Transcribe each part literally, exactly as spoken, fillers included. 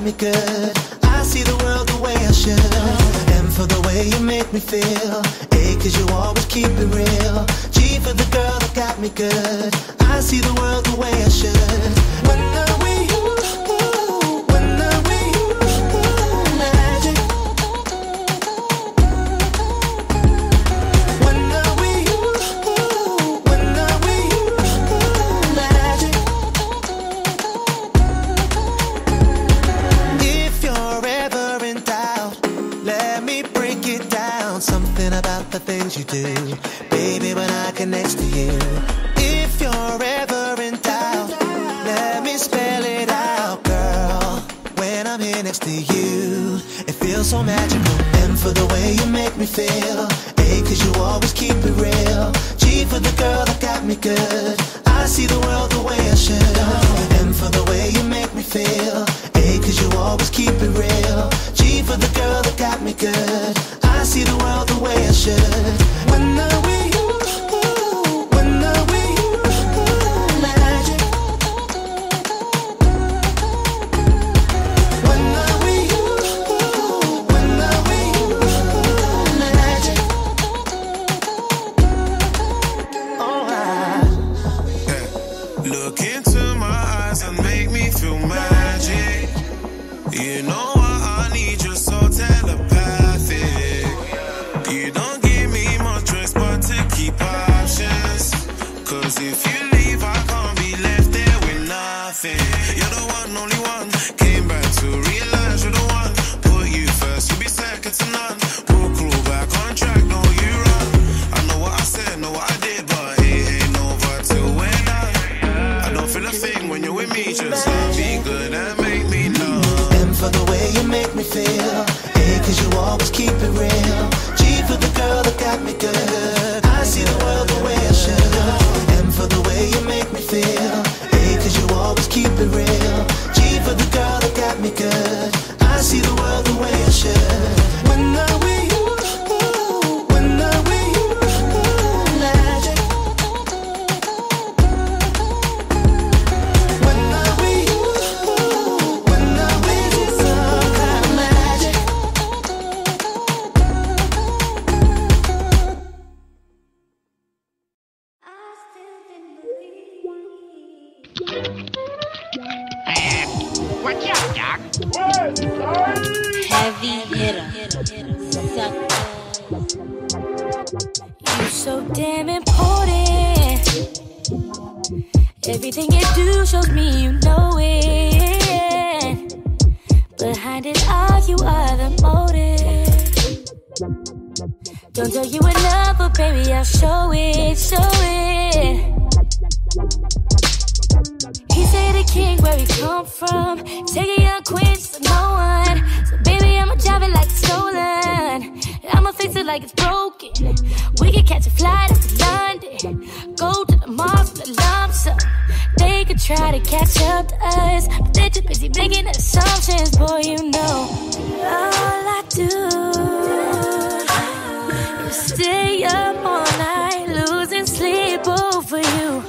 got me good. I see the world the way I should. And for the way you make me feel. A, cause you always keep it real. G for the girl that got me good. I see the world the way I should. When I'm with you, when I'm with you, magic. When I'm with you, when I'm with you, magic. If you're ever in doubt, let me break it down. Something about the things you do, baby, when I get next to you. If you're ever in doubt, let me spell it out, girl. When I'm here next to you, it feels so magical. M for the way you make me feel. A, cause you always keep it real. G for the girl that got me good. I see the world the way I should. M for the way you make me feel. A, cause you always keep it real. G for the girl that got me good. I see the world the way I should. When I'm with you, when I'm with you, magic. When I'm with you, when I'm with you, magic. Alright. Look into my eyes and make me feel magic. You know what I need, you're so telepathic. You don't give me much choice but to keep options. Cause if you leave, I can't be left there with nothing. You're the one, only one. Came back to realize you're the one. Put you first, you'll be second to none. We'll crawl back on track, no you run. I know what I said, know what I did, but it ain't over till we're done. I don't feel a thing when you're with me, just love me good and make me know. M for the way you make me feel. A, cause you always keep it real. G for the girl that got me good. I see the world the way I should. M for the way you make me feel. A, cause you always keep it real. G for the girl that got me good. I see the world the way I should. When I'm with you, when I'm with you, magic. When I'm with you, when I'm with you, some kind of magic. Watch out, Doc. Heavy hitter, sucker. You so damn important. Everything you do shows me you know it. Behind it all, you are the motive. Don't tell you enough, but baby, I'll show it, show it. He say the king where he come from. Take a young queen to no one. So baby, I'ma drive it like it's stolen. I'ma fix it like it's broken. We can catch a flight up to London. Go to the mall for the lump sum. They could try to catch up to us, but they're too busy making assumptions. Boy, you know all I do is stay up all night, losing sleep over you.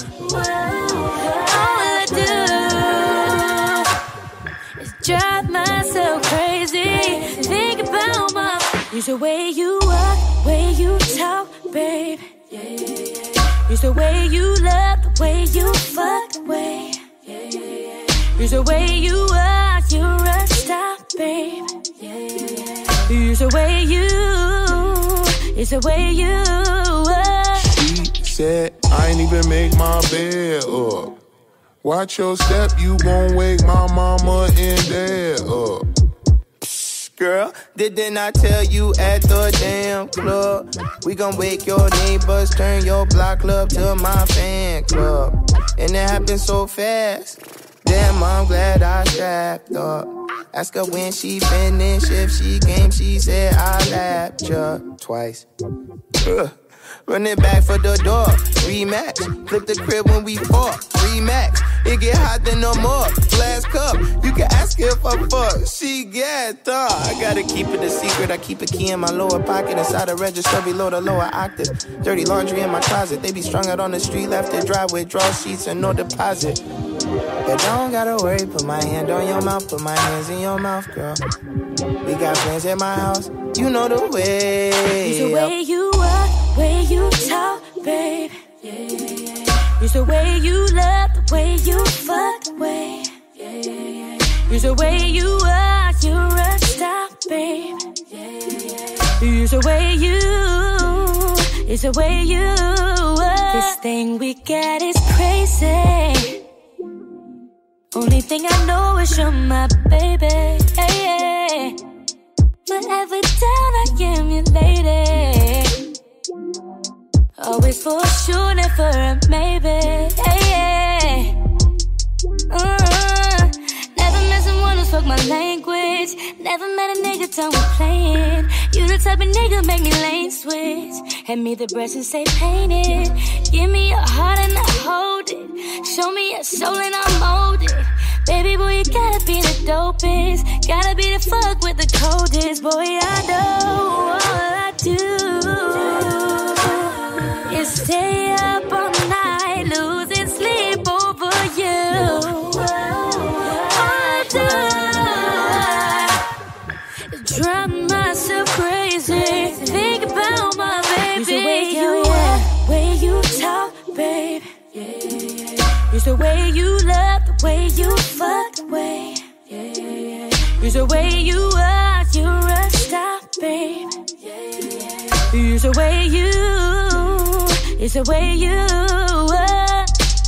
Drive myself crazy. Think about my. Use the way you walk, way you talk, babe. Yeah, yeah, yeah. Use the way you love, the way you fuck, the way. Yeah, yeah, yeah. Use the way you walk, you run, stop, babe. Yeah, yeah, yeah. Use the way you. It's the way you. Uh. She said I ain't even make my bed up. Watch your step, you gon' wake my mama and dad up. Girl, didn't I tell you at the damn club? We gon' wake your neighbors, turn your block club to my fan club. And it happened so fast. Damn, I'm glad I strapped up. Ask her when she finished, if she came, she said I lapped ya twice. Ugh. Run it back for the door, rematch. Flip the crib when we fought, remax. It get hot then no more, glass cup. You can ask her if I fuck, she get thought. I gotta keep it a secret, I keep a key in my lower pocket. Inside the register below the lower octave. Dirty laundry in my closet, they be strung out on the street. Left it dry with draw sheets and no deposit. But don't gotta worry, put my hand on your mouth, put my hands in your mouth, girl. We got plans at my house, you know the way. It's the way you walk, way you talk, babe. Yeah, yeah, yeah. It's the way you love, the way you fuck, the way. Yeah, yeah, yeah. It's the way you are, you're a star, babe. Yeah, yeah, yeah. It's the way you, it's the way you are. This thing we got is crazy. Only thing I know is you're my baby. Hey, hey. Whatever down, I am your lady. Always for sure, never a maybe. Hey, hey. Uh, never met someone who spoke my language. Never met a nigga done with playing. You the type of nigga make me lane switch. Hand me the brush and say paint it. Give me your heart and I hold it. Show me your soul and I mold it. Baby boy, you gotta be the dopest. Gotta be the fuck with the coldest. Boy, I know all I do is stay up all night, losing sleep over you. All I do is drive myself crazy. Think about my baby. It's the way you are, way you talk, babe. Yeah, yeah, yeah. It's the way you love, the way you fuck, the way. Yeah, yeah, yeah. It's the way you are, you're a star, babe. Yeah, yeah, yeah. It's the way you, it's the way you are.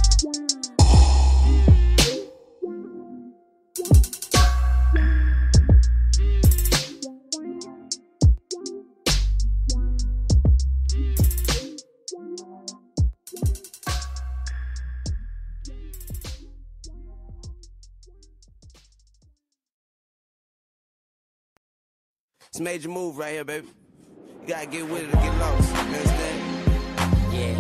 It's a major move right here, baby. You gotta get with it or get lost. You understand? Yeah.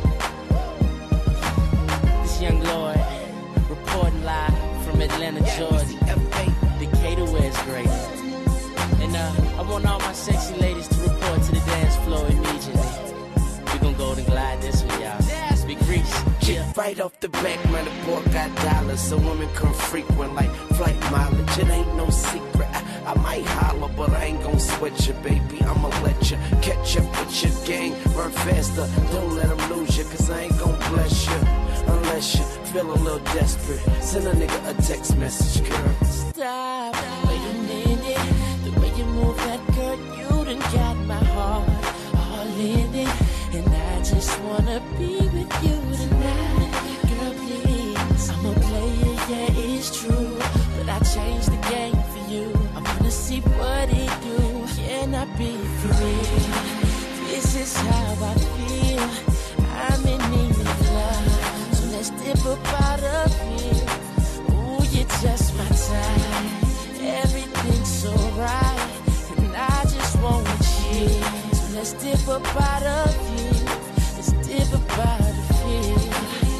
This young Lord, reporting live from Atlanta, Georgia. Decatur, where it's great. And uh, I want all my sexy ladies to report to the dance floor immediately. We gon' go and glide this one, y'all. Big Reese. Yeah. Right off the back, man, the boy got dollars, so women come frequent like flight mileage. It ain't no secret. I, I might holler, but I ain't gon' sweat you, baby. I'ma let you catch up with your gang. Run faster, don't let them lose you, cause I ain't gon' bless you unless you feel a little desperate. Send a nigga a text message, girl. Stop, wait a minute. The way you move that girl, you done got my heart all in it. And I just wanna be with you tonight. Girl, please, I'm a player, yeah, it's true. But I changed the game for you. I wanna see what it do. Can I be free? This is how I feel. I'm in need of love. So let's dip up out of here. Ooh, you're just my type. Everything's so right. And I just want you. So let's dip up out of here. Let's dip up out of here.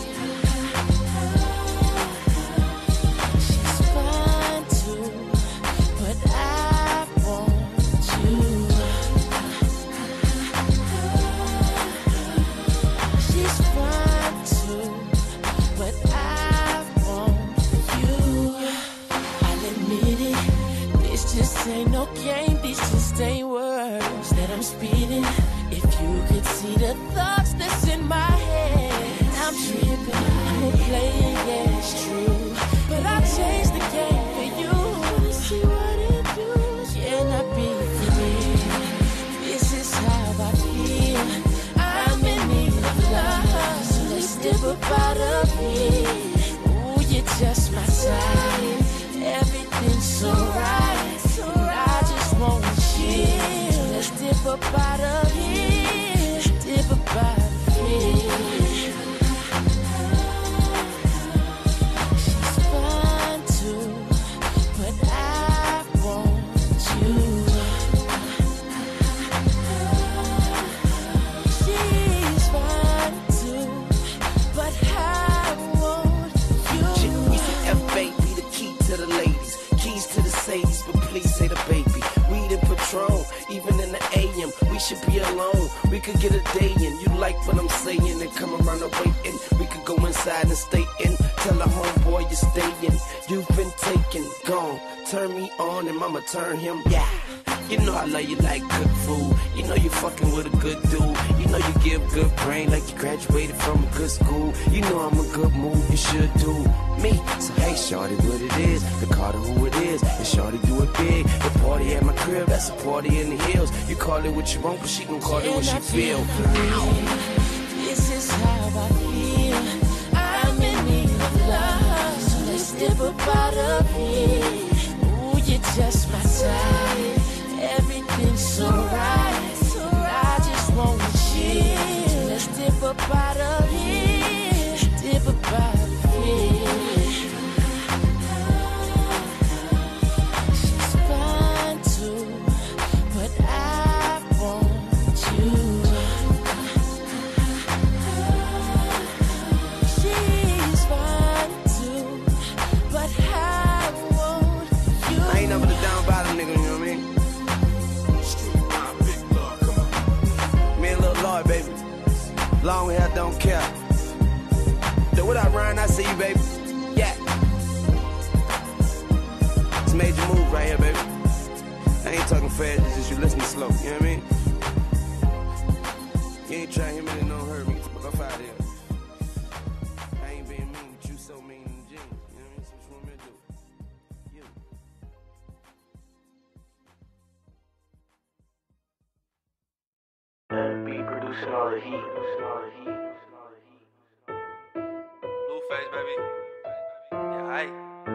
She's fine too, but I want you. She's fine too, but I want you. I'll admit it, this just ain't no game, this just ain't words that I'm speeding. If you could see the thoughts that's in my head, I'm tripping, I'm a player, yeah, it's true. But I changed the game for you. Wanna see what it do? Can I be free? This is how I feel. I'm in need of love. So let's dip up out of here. Ooh, you're just my type. Everything's so right. And I just want you. So let's dip up out of here. Dip up out of here. She's fine too, but I want you. She's fine too, but I want you. Easy F, baby, the key to the ladies. Keys to the Sadies, but please say the baby. Weed and Patron, even in the A M, we should be alone. We could get a day in. You like what I'm saying and come around and waiting. We could go inside and stay in. Tell the homeboy you stayin'. You've been taken, gone. Turn me on and mama turn him, yeah. You know I love you like good food. You know you fucking with a good dude. You know you give good brain like you graduated from a good school. You know I'm a good move, you should do me. So hey, shorty, what it is, the Carter who it is, and shorty do it big. The party at my crib, that's a party in the hills. You call it what you want, but she gon' call it what she feel. This is how I feel. I'm in need of love, so let's step up out of here. Ooh, you're just my type. Everything's so right, so I just wanna chill. Let's dip up out of here, dip up out of here. She's fine too, but I want you. She's fine too, but I want you. I ain't never the down bottom nigga, you know what I mean? Baby, long hair don't care. So what up, Ryan? I see you, baby. Yeah, it's a major move right here, baby. I ain't talking fast, it's just you listening slow. You know what I mean? You ain't trying to hear me, then don't hurt me. Get the fuck off out of here. I ain't being mean, but you so mean in the gym. You know what I mean? So what you want me to do? You. Producing all the heat. Blueface, baby. Yeah, aight.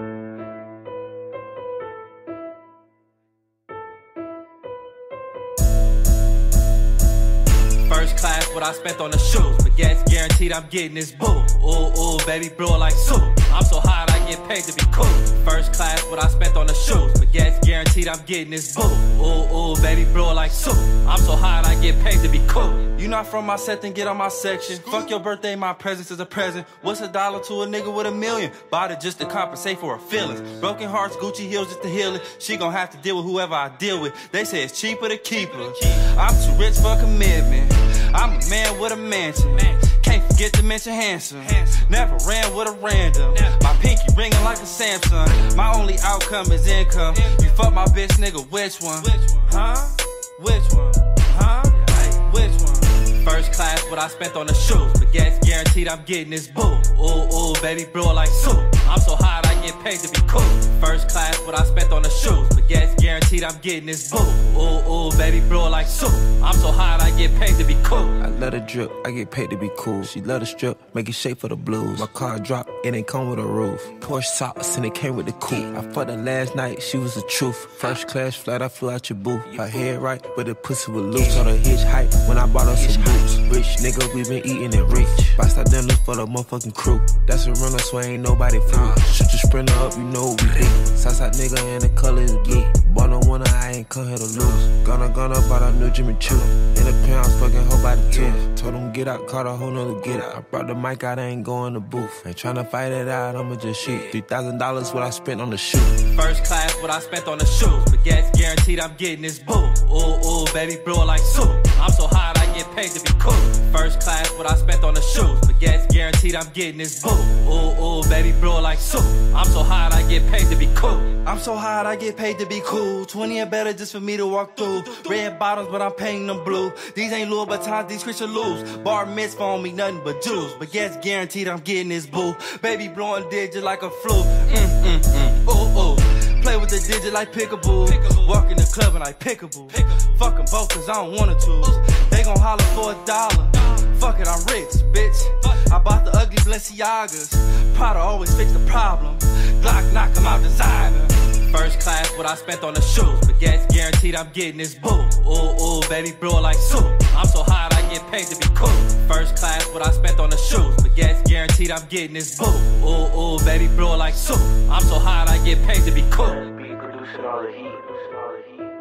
First class, what I spent on the shoes, but gas guaranteed I'm getting this boo. Ooh, ooh, baby, blow like soup. I'm so hot, I get paid to be cool. First class, what I spent on the shoes, but gas guaranteed I'm getting this boo. Ooh, ooh, baby, blow like soup. I'm so hot, I get paid to be cool. You not from my set, then get on my section. Fuck your birthday, my presence is a present. What's a dollar to a nigga with a million? Bought it just to compensate for her feelings. Broken hearts, Gucci heels just to heal it. She gon' have to deal with whoever I deal with. They say it's cheaper to keep her. I'm too rich for commitment. I'm a man with a mansion. Can't forget to mention handsome. Never ran with a random. My pinky ringing like a Samsung. My only outcome is income. You fuck my bitch, nigga, which one? Huh? Which one? Huh? Which one? First class, what I spent on the shoes, but gas guaranteed I'm getting this boo. Ooh, ooh, baby, blow like soup. I'm so hot, I get paid to be cool. First class, what I spent on the shoes, but gas guaranteed I'm getting this boo. Ooh, ooh, baby, blow like soup. I'm so hot, I get paid to be cool. I love the drip, I get paid to be cool. She love the strip, make it shape for the blues. My car drop, it ain't come with a roof. Porsche socks and it came with the coupe. I fucked her last night, she was the truth. First class flight, I flew out your booth. Her head right, but the pussy was loose. On the hitch height, when I bought her some boots. Rich nigga, we been eating it rich. Bust our dinners for the motherfucking crew. That's a runner, so ain't nobody fool. Shoot your sprinter up, you know what we do. Southside nigga and the color is blue. Born a winner, I ain't come here to lose. Gonna, gonna, bought a new Jimmy Choo. In the pounds, fucking hoe by the two. Told him get out, caught a whole nother get out. I brought the mic out, I ain't going to booth. Ain't tryna fight it out, I'ma just shoot. three thousand dollars what I spent on the shoe. First class, what I spent on the shoes, but gas guaranteed I'm getting this boo. Ooh, ooh, baby, blow like soup. I'm so hot, I get paid to be cool. First class, what I spent on the shoes, but gas guaranteed I'm getting this boo. Ooh, ooh, baby, blow like soup. I'm so hot, I get paid to be cool. I'm so hot, I get paid to be cool. twenty and better just for me to walk through. Red bottles, but I'm painting them blue. These ain't Louis Vuittons, these Christian Louis. Bar mitzvah on me, nothing but juice. But gas guaranteed I'm getting this boo. Baby blowing dick just like a flu. Mm, mm, mm. Ooh, ooh. Play with the digit like pickaboo. Walk in the club and like pickaboo. Fuck them both cause I don't wanna choose. They gon' holler for a dollar. Fuck it, I'm rich, bitch. I bought the ugly Balenciagas. Prada always fix the problem. Glock knock 'em out designer. First class, what I spent on the shoes, but gas guaranteed I'm getting this boo. Ooh, ooh, baby, blow like soup. I'm so hot, I get paid to be cool. First class, what I spent on the shoes, but gas guaranteed I'm getting this boo. Ooh, ooh, baby, blow like soup. I'm so hot, I get paid to be cool. Producing all the heat.